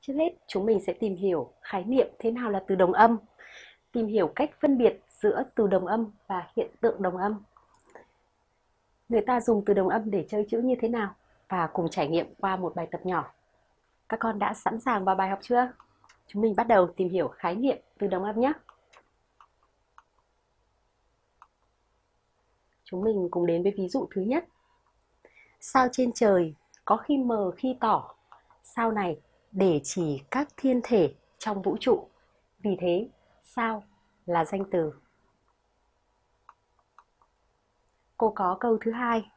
Trước hết, chúng mình sẽ tìm hiểu khái niệm thế nào là từ đồng âm, tìm hiểu cách phân biệt giữa từ đồng âm và hiện tượng đồng âm. Người ta dùng từ đồng âm để chơi chữ như thế nào và cùng trải nghiệm qua một bài tập nhỏ. Các con đã sẵn sàng vào bài học chưa? Chúng mình bắt đầu tìm hiểu khái niệm từ đồng âm nhé. Chúng mình cùng đến với ví dụ thứ nhất. Sao trên trời có khi mờ khi tỏ. Sao này để chỉ các thiên thể trong vũ trụ. Vì thế, sao là danh từ. Cô có câu thứ hai.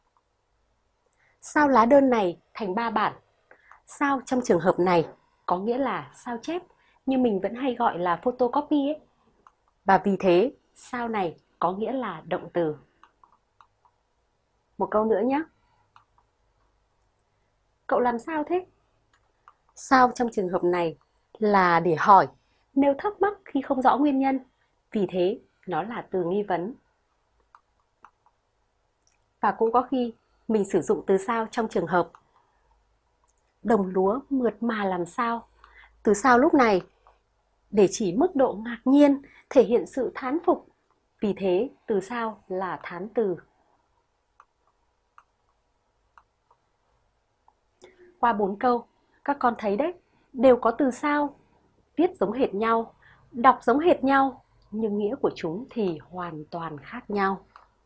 Sao lá đơn này thành 3 bản. Sao trong trường hợp này có nghĩa là sao chép, nhưng mình vẫn hay gọi là photocopy ấy. Và vì thế, sao này có nghĩa là động từ. Một câu nữa nhé. Cậu làm sao thế? Sao trong trường hợp này là để hỏi, nếu thắc mắc khi không rõ nguyên nhân. Vì thế, nó là từ nghi vấn. Và cũng có khi mình sử dụng từ sao trong trường hợp đồng lúa mượt mà làm sao. Từ sao lúc này để chỉ mức độ ngạc nhiên, thể hiện sự thán phục. Vì thế, từ sao là thán từ. Qua 4 câu, các con thấy đấy, đều có từ sao, viết giống hệt nhau, đọc giống hệt nhau, nhưng nghĩa của chúng thì hoàn toàn khác nhau.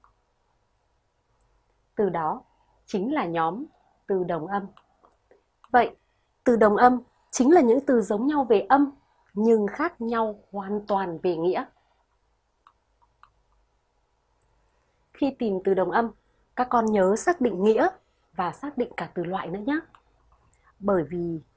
Từ đó chính là nhóm từ đồng âm. Vậy, từ đồng âm chính là những từ giống nhau về âm, nhưng khác nhau hoàn toàn về nghĩa. Khi tìm từ đồng âm, các con nhớ xác định nghĩa và xác định cả từ loại nữa nhé. Bởi vì